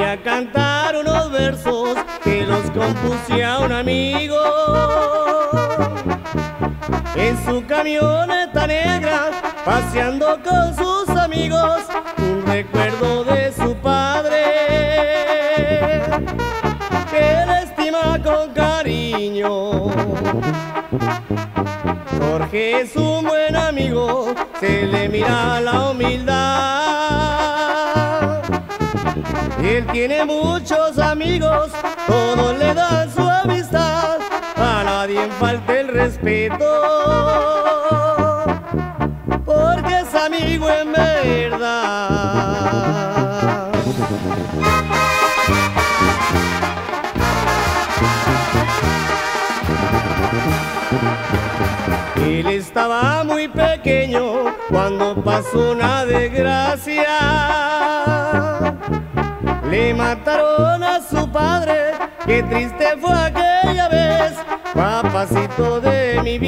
a cantar unos versos que los compuse a un amigo. En su camioneta negra, paseando con sus amigos, un recuerdo de su padre, que le estima con cariño. Jorge es un buen amigo, se le mira la humildad. Él tiene muchos amigos, todos le dan su amistad, a nadie falta el respeto, porque es amigo en verdad. Él estaba muy pequeño cuando pasó una desgracia. Le mataron a su padre, qué triste fue aquella vez, papacito de mi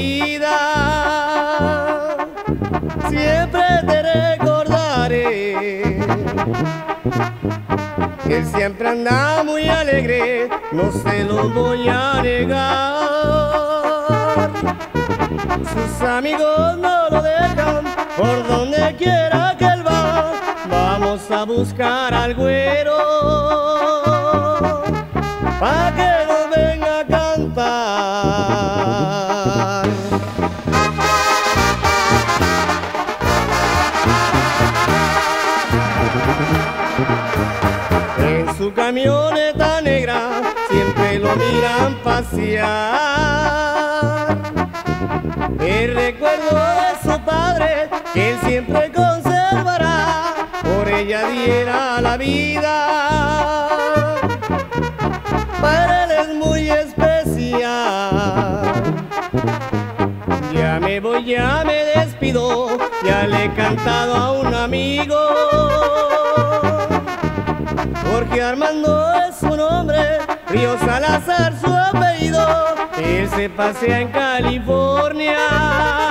vida. Siempre te recordaré. Él siempre anda muy alegre, no se lo voy a negar. Sus amigos no lo dejan, por donde quiera que él va. Vamos a buscar al güero, pa' que nos venga a cantar. En su camioneta negra siempre lo miran pasear. El recuerdo de su padre que él siempre conservará, por ella diera la vida. Para él es muy especial. Ya me voy, ya me despido, ya le he cantado a un amigo. Jorge Armando es su nombre, Río Salazar su apellido. Él se pasea en California.